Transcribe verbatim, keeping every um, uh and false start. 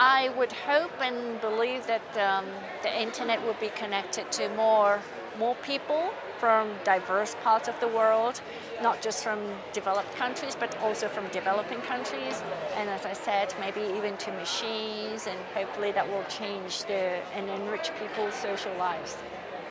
I would hope and believe that um, the internet will be connected to more, more people from diverse parts of the world, not just from developed countries, but also from developing countries. And as I said, maybe even to machines, and hopefully that will change the, and enrich people's social lives.